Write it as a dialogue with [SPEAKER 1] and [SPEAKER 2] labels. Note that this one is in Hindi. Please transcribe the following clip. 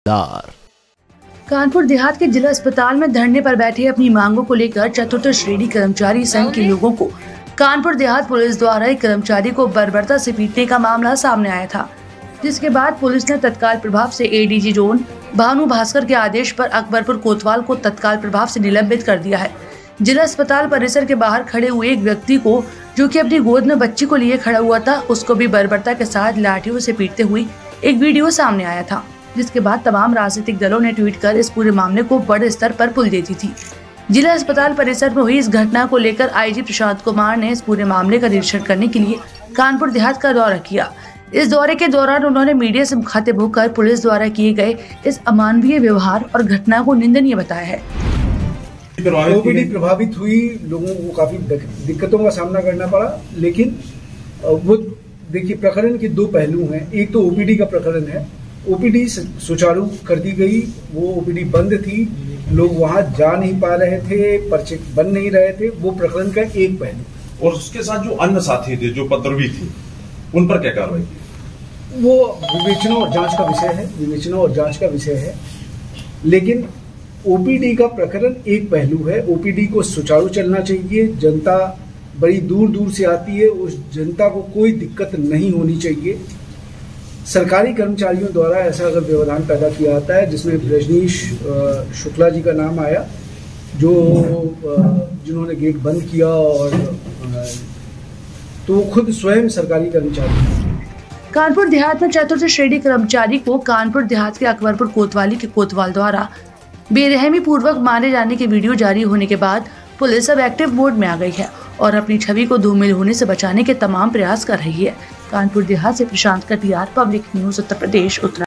[SPEAKER 1] कानपुर देहात के जिला अस्पताल में धरने पर बैठे अपनी मांगों को लेकर चतुर्थ श्रेणी कर्मचारी संघ के लोगों को कानपुर देहात पुलिस द्वारा एक कर्मचारी को बर्बरता से पीटने का मामला सामने आया था, जिसके बाद पुलिस ने तत्काल प्रभाव से एडीजी जोन भानु भास्कर के आदेश पर अकबरपुर कोतवाल को तत्काल प्रभाव से निलंबित कर दिया है। जिला अस्पताल परिसर के बाहर खड़े हुए एक व्यक्ति को, जो कि अपनी गोद में बच्ची को लिए खड़ा हुआ था, उसको भी बर्बरता के साथ लाठियों से पीटते हुए एक वीडियो सामने आया था, जिसके बाद तमाम राजनीतिक दलों ने ट्वीट कर इस पूरे मामले को बड़े स्तर पर पुल दे दी थी। जिला अस्पताल परिसर में हुई इस घटना को लेकर आईजी प्रशांत कुमार ने इस पूरे मामले का निरीक्षण करने के लिए कानपुर देहात का दौरा किया। इस दौरे के दौरान उन्होंने मीडिया से मुखातिब होकर पुलिस द्वारा किए गए इस अमानवीय व्यवहार और घटना को निंदनीय बताया है।
[SPEAKER 2] ओपीडी प्रभावित हुई, लोगों को काफी दिक्कतों का सामना करना पड़ा, लेकिन वो देखिए प्रकरण के दो पहलू हैं। एक तो ओपीडी का प्रकरण है, ओपीडी सुचारू कर दी गई, वो ओपीडी बंद थी, लोग वहां जा नहीं पा रहे थे, पर्चे बन नहीं रहे थे, वो प्रकरण का एक पहलू।
[SPEAKER 3] और उसके साथ जो अन्य साथी थे, जो उपद्रवी थे, उन पर क्या कार्रवाई की?
[SPEAKER 2] वो विवेचना और जांच का विषय है, लेकिन ओपीडी का प्रकरण एक पहलू है। ओपीडी को सुचारू चलना चाहिए, जनता बड़ी दूर दूर से आती है, उस जनता को कोई दिक्कत नहीं होनी चाहिए। सरकारी कर्मचारियों द्वारा ऐसा अगर व्यवधान पैदा किया जाता है, जिसमें रजनीश शुक्ला जी का नाम आया, जो जिन्होंने गेट बंद किया, और तो खुद स्वयं सरकारी कर्मचारी।
[SPEAKER 1] कानपुर देहात में चतुर्थ श्रेणी कर्मचारी को कानपुर देहात के अकबरपुर कोतवाली के कोतवाल द्वारा बेरहमी पूर्वक मारे जाने के वीडियो जारी होने के बाद पुलिस अब एक्टिव मोड में आ गई है और अपनी छवि को धूमिल होने से बचाने के तमाम प्रयास कर रही है। कानपुर देहात से प्रशांत कटियार, पब्लिक न्यूज, उत्तर प्रदेश, उत्तराखंड।